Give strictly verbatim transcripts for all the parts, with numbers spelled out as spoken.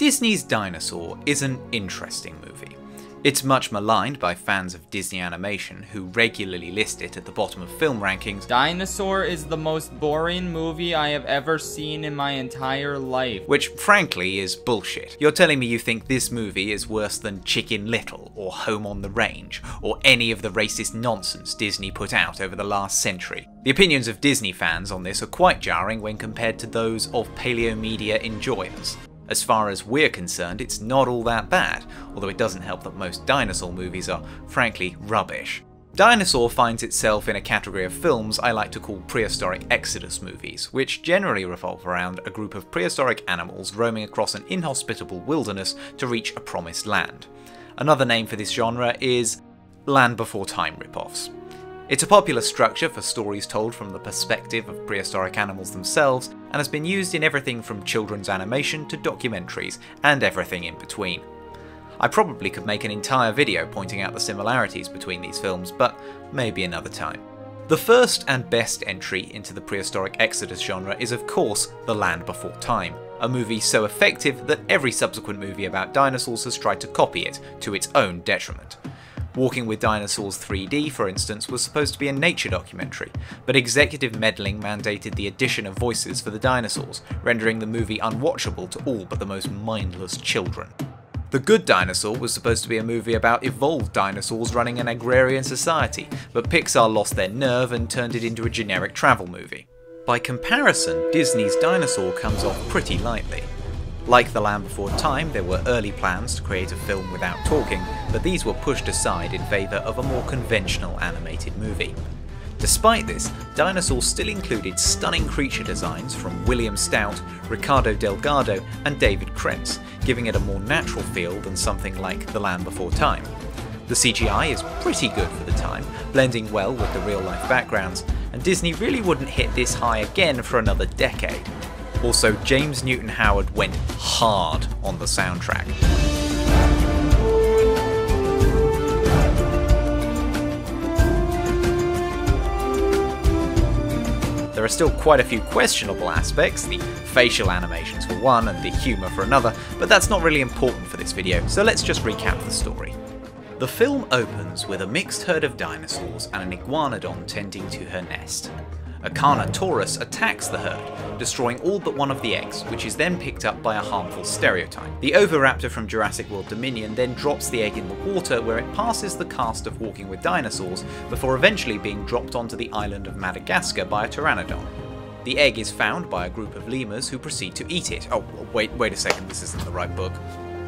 Disney's Dinosaur is an interesting movie. It's much maligned by fans of Disney animation, who regularly list it at the bottom of film rankings. Dinosaur is the most boring movie I have ever seen in my entire life. Which, frankly, is bullshit. You're telling me you think this movie is worse than Chicken Little, or Home on the Range, or any of the racist nonsense Disney put out over the last century? The opinions of Disney fans on this are quite jarring when compared to those of Paleomedia enjoyers. As far as we're concerned, it's not all that bad, although it doesn't help that most dinosaur movies are, frankly, rubbish. Dinosaur finds itself in a category of films I like to call prehistoric exodus movies, which generally revolve around a group of prehistoric animals roaming across an inhospitable wilderness to reach a promised land. Another name for this genre is Land Before Time ripoffs. It's a popular structure for stories told from the perspective of prehistoric animals themselves, and has been used in everything from children's animation to documentaries, and everything in between. I probably could make an entire video pointing out the similarities between these films, but maybe another time. The first and best entry into the prehistoric exodus genre is of course The Land Before Time, a movie so effective that every subsequent movie about dinosaurs has tried to copy it, to its own detriment. Walking with Dinosaurs three D, for instance, was supposed to be a nature documentary, but executive meddling mandated the addition of voices for the dinosaurs, rendering the movie unwatchable to all but the most mindless children. The Good Dinosaur was supposed to be a movie about evolved dinosaurs running an agrarian society, but Pixar lost their nerve and turned it into a generic travel movie. By comparison, Disney's Dinosaur comes off pretty lightly. Like The Land Before Time, there were early plans to create a film without talking, but these were pushed aside in favour of a more conventional animated movie. Despite this, Dinosaur still included stunning creature designs from William Stout, Ricardo Delgado and David Krentz, giving it a more natural feel than something like The Land Before Time. The C G I is pretty good for the time, blending well with the real-life backgrounds, and Disney really wouldn't hit this high again for another decade. Also, James Newton Howard went hard on the soundtrack. There are still quite a few questionable aspects, the facial animations for one and the humour for another, but that's not really important for this video, so let's just recap the story. The film opens with a mixed herd of dinosaurs and an iguanodon tending to her nest. A Carnotaurus attacks the herd, destroying all but one of the eggs, which is then picked up by a harmful stereotype. The Oviraptor from Jurassic World Dominion then drops the egg in the water, where it passes the cast of Walking with Dinosaurs, before eventually being dropped onto the island of Madagascar by a Pteranodon. The egg is found by a group of lemurs who proceed to eat it. Oh, wait, wait a second, this isn't the right book.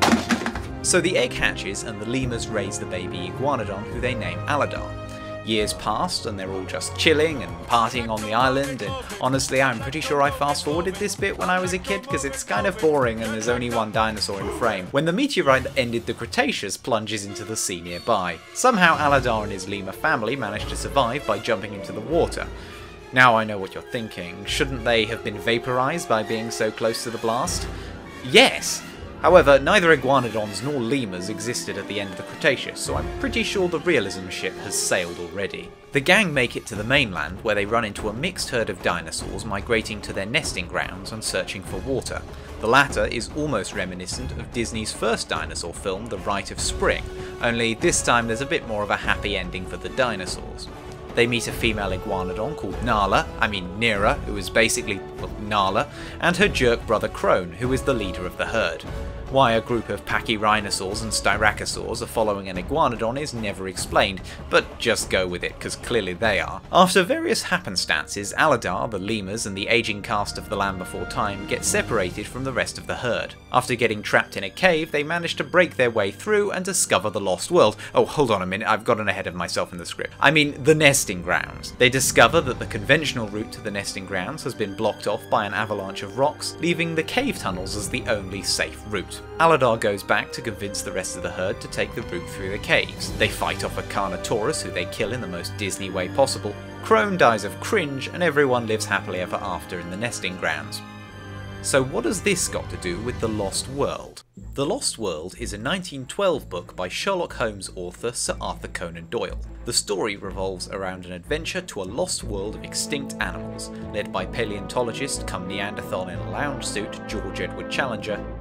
So the egg hatches and the lemurs raise the baby Iguanodon, who they name Aladar. Years passed and they're all just chilling and partying on the island, and honestly I'm pretty sure I fast forwarded this bit when I was a kid because it's kind of boring and there's only one dinosaur in frame, when the meteorite that ended the Cretaceous plunges into the sea nearby. Somehow Aladar and his lemur family managed to survive by jumping into the water. Now I know what you're thinking, shouldn't they have been vaporized by being so close to the blast? Yes! However, neither iguanodons nor lemurs existed at the end of the Cretaceous, so I'm pretty sure the realism ship has sailed already. The gang make it to the mainland, where they run into a mixed herd of dinosaurs migrating to their nesting grounds and searching for water. The latter is almost reminiscent of Disney's first dinosaur film, The Rite of Spring, only this time there's a bit more of a happy ending for the dinosaurs. They meet a female iguanodon called Nala, I mean Nera, who is basically, well, Nala, and her jerk brother Crone, who is the leader of the herd. Why a group of pachyrhinosaurs and styracosaurs are following an iguanodon is never explained, but just go with it, because clearly they are. After various happenstances, Aladar, the lemurs, and the aging cast of The Land Before Time get separated from the rest of the herd. After getting trapped in a cave, they manage to break their way through and discover the Lost World. Oh, hold on a minute, I've gotten ahead of myself in the script. I mean, the nesting grounds. They discover that the conventional route to the nesting grounds has been blocked off by an avalanche of rocks, leaving the cave tunnels as the only safe route. Aladar goes back to convince the rest of the herd to take the route through the caves. They fight off a Carnotaurus, who they kill in the most Disney way possible. Crone dies of cringe, and everyone lives happily ever after in the nesting grounds. So what has this got to do with The Lost World? The Lost World is a nineteen twelve book by Sherlock Holmes author Sir Arthur Conan Doyle. The story revolves around an adventure to a lost world of extinct animals, led by paleontologist come Neanderthal in a lounge suit George Edward Challenger,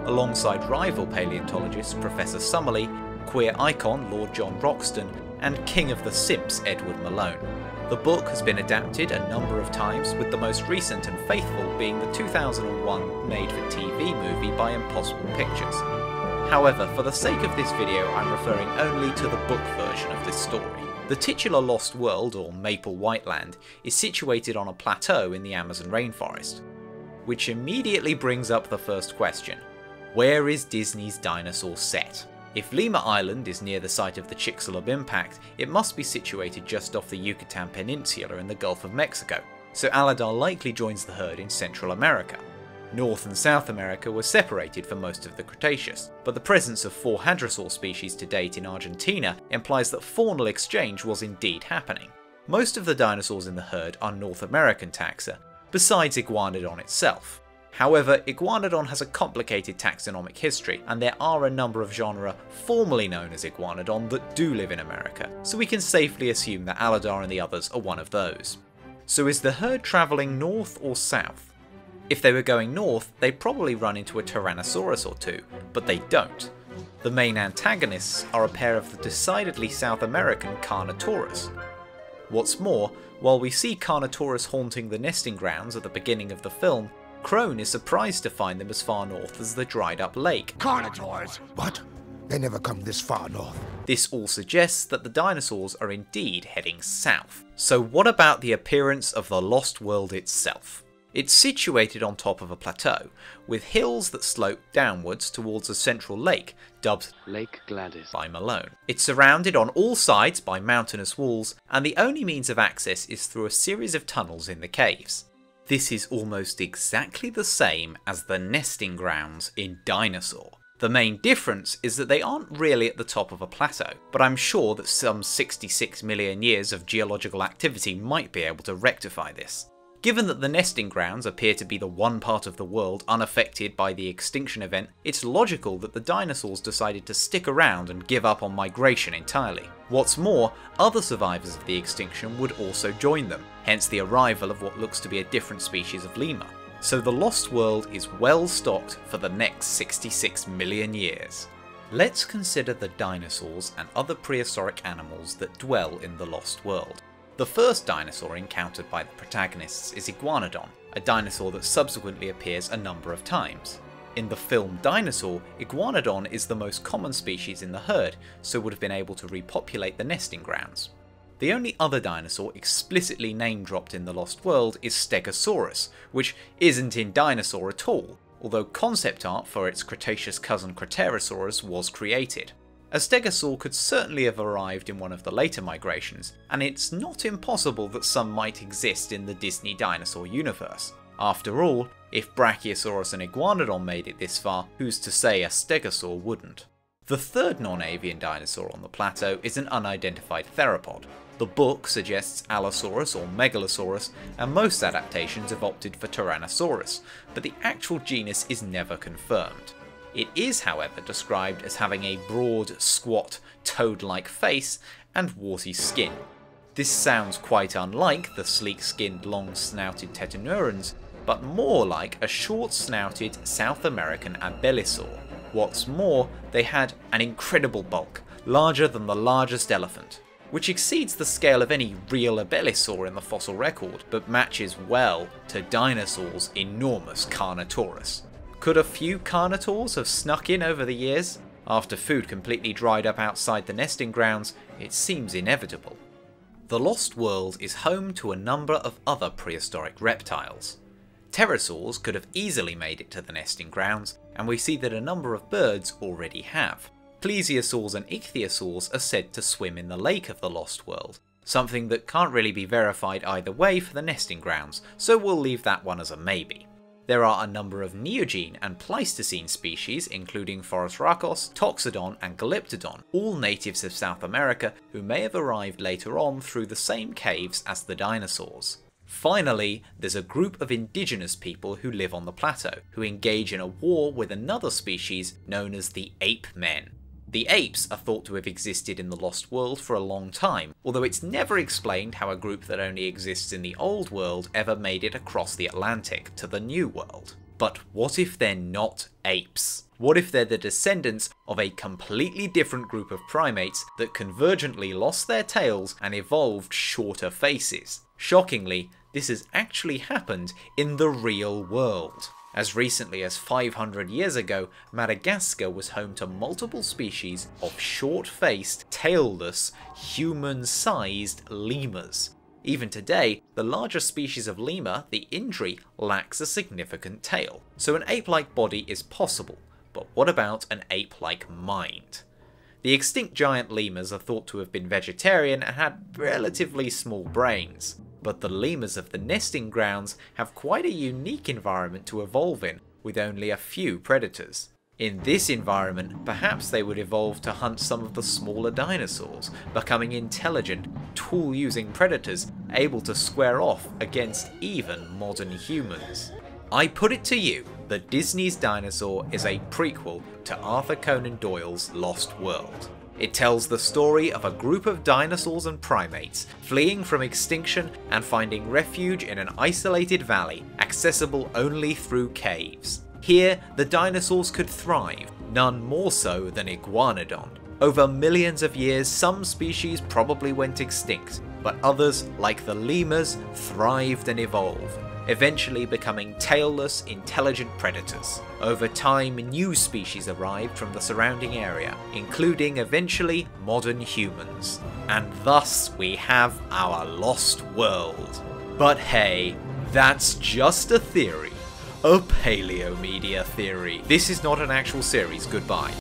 alongside rival paleontologists Professor Summerlee, queer icon Lord John Roxton, and King of the Simps Edward Malone. The book has been adapted a number of times, with the most recent and faithful being the two thousand one made-for-T V movie by Impossible Pictures. However, for the sake of this video, I'm referring only to the book version of this story. The titular Lost World, or Maple Whiteland, is situated on a plateau in the Amazon rainforest, which immediately brings up the first question: where is Disney's Dinosaur set? If Lima Island is near the site of the Chicxulub impact, it must be situated just off the Yucatan Peninsula in the Gulf of Mexico, so Aladar likely joins the herd in Central America. North and South America were separated for most of the Cretaceous, but the presence of four hadrosaur species to date in Argentina implies that faunal exchange was indeed happening. Most of the dinosaurs in the herd are North American taxa, besides Iguanodon itself. However, Iguanodon has a complicated taxonomic history, and there are a number of genera formerly known as Iguanodon that do live in America, so we can safely assume that Aladar and the others are one of those. So is the herd travelling north or south? If they were going north, they'd probably run into a Tyrannosaurus or two, but they don't. The main antagonists are a pair of the decidedly South American Carnotaurus. What's more, while we see Carnotaurus haunting the nesting grounds at the beginning of the film, Crone is surprised to find them as far north as the dried up lake. Carnotaurs? What? They never come this far north. This all suggests that the dinosaurs are indeed heading south. So what about the appearance of the Lost World itself? It's situated on top of a plateau, with hills that slope downwards towards a central lake, dubbed Lake Gladys by Malone. It's surrounded on all sides by mountainous walls, and the only means of access is through a series of tunnels in the caves. This is almost exactly the same as the nesting grounds in Dinosaur. The main difference is that they aren't really at the top of a plateau, but I'm sure that some sixty-six million years of geological activity might be able to rectify this. Given that the nesting grounds appear to be the one part of the world unaffected by the extinction event, it's logical that the dinosaurs decided to stick around and give up on migration entirely. What's more, other survivors of the extinction would also join them, hence the arrival of what looks to be a different species of lemur. So the Lost World is well stocked for the next sixty-six million years. Let's consider the dinosaurs and other prehistoric animals that dwell in the Lost World. The first dinosaur encountered by the protagonists is Iguanodon, a dinosaur that subsequently appears a number of times. In the film Dinosaur, Iguanodon is the most common species in the herd, so would have been able to repopulate the nesting grounds. The only other dinosaur explicitly name-dropped in the Lost World is Stegosaurus, which isn't in Dinosaur at all, although concept art for its Cretaceous cousin Cretaerosaurus was created. A stegosaur could certainly have arrived in one of the later migrations, and it's not impossible that some might exist in the Disney dinosaur universe. After all, if Brachiosaurus and Iguanodon made it this far, who's to say a stegosaur wouldn't? The third non-avian dinosaur on the plateau is an unidentified theropod. The book suggests Allosaurus or Megalosaurus, and most adaptations have opted for Tyrannosaurus, but the actual genus is never confirmed. It is, however, described as having a broad, squat, toad-like face and warty skin. This sounds quite unlike the sleek-skinned, long-snouted Tetanurans, but more like a short-snouted South American Abelisaur. What's more, they had an incredible bulk, larger than the largest elephant, which exceeds the scale of any real Abelisaur in the fossil record, but matches well to Dinosaur's enormous Carnotaurus. Could a few Carnotaurs have snuck in over the years? After food completely dried up outside the nesting grounds, it seems inevitable. The Lost World is home to a number of other prehistoric reptiles. Pterosaurs could have easily made it to the nesting grounds, and we see that a number of birds already have. Plesiosaurs and ichthyosaurs are said to swim in the lake of the Lost World, something that can't really be verified either way for the nesting grounds, so we'll leave that one as a maybe. There are a number of Neogene and Pleistocene species, including Phorusrhacos, Toxodon and Glyptodon, all natives of South America who may have arrived later on through the same caves as the dinosaurs. Finally, there's a group of indigenous people who live on the plateau, who engage in a war with another species known as the Ape Men. The apes are thought to have existed in the Lost World for a long time, although it's never explained how a group that only exists in the Old World ever made it across the Atlantic to the New World. But what if they're not apes? What if they're the descendants of a completely different group of primates that convergently lost their tails and evolved shorter faces? Shockingly, this has actually happened in the real world. As recently as five hundred years ago, Madagascar was home to multiple species of short-faced, tailless, human-sized lemurs. Even today, the larger species of lemur, the Indri, lacks a significant tail. So an ape-like body is possible, but what about an ape-like mind? The extinct giant lemurs are thought to have been vegetarian and had relatively small brains. But the lemurs of the nesting grounds have quite a unique environment to evolve in, with only a few predators. In this environment, perhaps they would evolve to hunt some of the smaller dinosaurs, becoming intelligent, tool-using predators able to square off against even modern humans. I put it to you that Disney's Dinosaur is a prequel to Arthur Conan Doyle's Lost World. It tells the story of a group of dinosaurs and primates fleeing from extinction and finding refuge in an isolated valley, accessible only through caves. Here, the dinosaurs could thrive, none more so than Iguanodon. Over millions of years, some species probably went extinct, but others, like the lemurs, thrived and evolved, eventually becoming tailless, intelligent predators. Over time, new species arrived from the surrounding area, including eventually modern humans. And thus we have our lost world. But hey, that's just a theory. A Paleomedia Theory. This is not an actual series, goodbye.